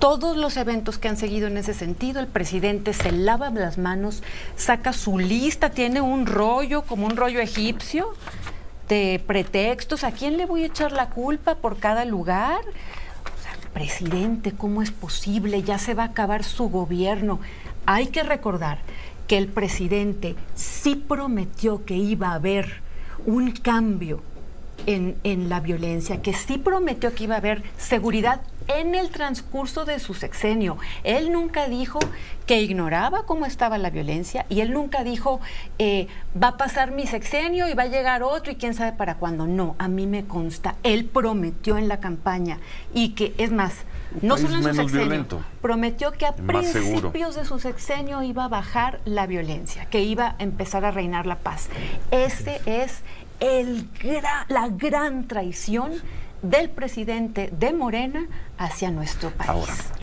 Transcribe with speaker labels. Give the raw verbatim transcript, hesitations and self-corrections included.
Speaker 1: todos los eventos que han seguido en ese sentido, el presidente se lava las manos, saca su lista, tiene un rollo, como un rollo egipcio, de pretextos. ¿A quién le voy a echar la culpa por cada lugar? O sea, presidente, ¿cómo es posible? Ya se va a acabar su gobierno. Hay que recordar que el presidente sí prometió que iba a haber un cambio en, en la violencia, que sí prometió que iba a haber seguridad en el transcurso de su sexenio. Él nunca dijo que ignoraba cómo estaba la violencia y él nunca dijo eh, va a pasar mi sexenio y va a llegar otro y quién sabe para cuándo. No, a mí me consta, él prometió en la campaña y que, es más, no solo en su sexenio, violento. prometió que a principios de su sexenio iba a bajar la violencia, que iba a empezar a reinar la paz. Ese es el gra, la gran traición del presidente de Morena hacia nuestro país.
Speaker 2: Ahora.